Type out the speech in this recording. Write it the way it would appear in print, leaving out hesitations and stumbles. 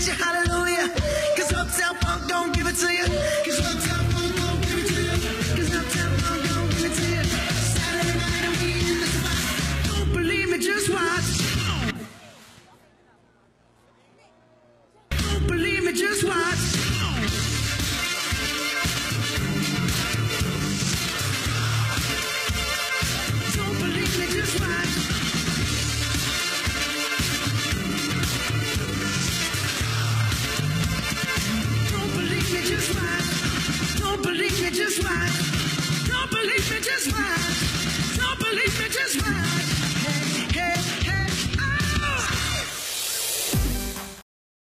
get you hallelujah. Cause Uptown Funk don't give it to you. Cause Uptown Funk don't give it to you. Cause Uptown Funk don't give it to you. Saturday night and we in the spot. Don't believe me, just watch. Don't believe me, just watch. Don't believe me, just watch. Don't believe me, just watch. Don't believe me, just watch. Don't believe me, just watch.